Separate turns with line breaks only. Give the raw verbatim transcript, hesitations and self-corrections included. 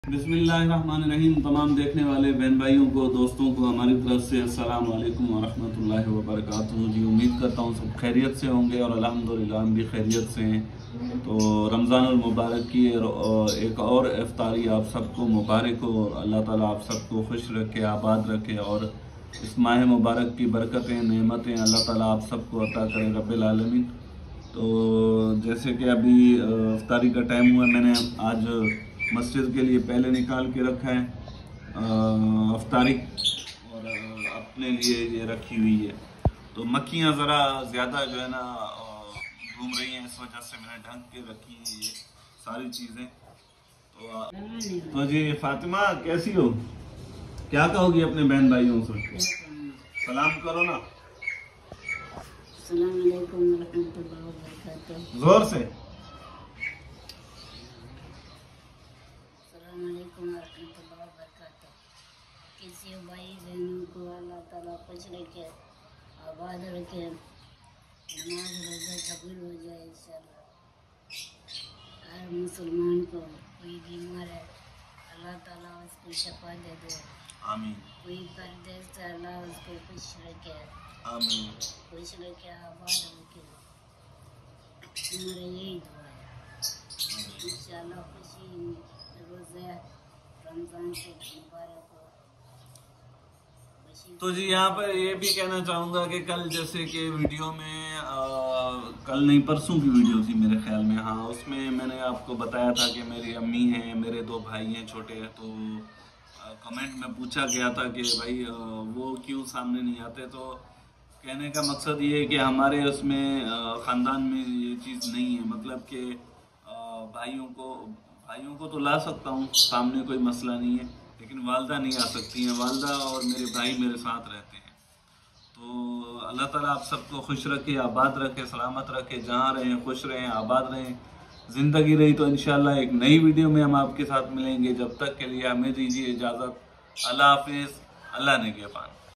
बिस्मिल्लाहिर्रहमानिर्रहीम। तमाम देखने वाले बहन भाइयों को, दोस्तों को हमारी तरफ से अस्सलाम वालेकुम वरहमतुल्लाहि वबरकातुहू। जी, उम्मीद करता हूँ सब खैरियत से होंगे और अल्हम्दुलिल्लाह हम भी खैरियत से हैं। तो रमज़ानुल मुबारक की एक और इफ्तारी आप सबको मुबारक हो। अल्लाह ताला आप सबको खुश रखे, आबाद रखे और इस माह मुबारक की बरकतें, नेमतें अल्लाह ताला आप सबको अता करे रब्बिल आलमीन। तो जैसे कि अभी इफ्तारी का टाइम हुआ, मैंने आज मस्जिद के लिए पहले निकाल के रखा है अफ्तारी, और अपने लिए ये रखी हुई है। तो मक्खियाँ ज़रा ज़्यादा जो है ना घूम रही हैं, इस वजह से मैंने ढंग के रखी है ये सारी चीज़ें। तो तो जी फातिमा, कैसी हो? क्या कहोगी अपने बहन भाइयों से? सलाम करो ना।
अस्सलाम वालेकुम रहमतुल्लाहि व बरकातहू।
जोर से।
किसी भाई बहनों को अल्लाह ताला खुश रखे, आबाद रखे, नमाज रोज़ा कबूल हो जाए इंशाअल्लाह। हर मुसलमान को कोई बीमार है अल्लाह ताला उसको शफा दे दे,
आमीन।
कोई परदेश से अल्लाह उसको खुश रखे,
आमीन।
खुश रखे, आबाद रखे। हमारा यही दुआ है इंशाअल्लाह। खुशी रोज़े रमज़ान से मुबारक हो।
तो जी यहाँ पर ये भी कहना चाहूँगा कि कल जैसे कि वीडियो में आ, कल नहीं परसों की वीडियो थी मेरे ख्याल में, हाँ, उसमें मैंने आपको बताया था कि मेरी अम्मी हैं, मेरे दो भाई हैं छोटे हैं। तो आ, कमेंट में पूछा गया था कि भाई आ, वो क्यों सामने नहीं आते। तो कहने का मकसद ये है कि हमारे उसमें ख़ानदान में ये चीज़ नहीं है। मतलब कि भाइयों को भाइयों को तो ला सकता हूँ सामने, कोई मसला नहीं है, लेकिन वालदा नहीं आ सकती हैं। वालदा और मेरे भाई मेरे साथ रहते हैं। तो अल्लाह ताला आप सबको खुश रखे, आबाद रखे, सलामत रखे, जहाँ रहें खुश रहें, आबाद रहें। ज़िंदगी रही तो इंशाल्लाह एक नई वीडियो में हम आपके साथ मिलेंगे। जब तक के लिए हमें दीजिए इजाज़त। अल्लाह हाफिज़। अल्लाह ने के पान।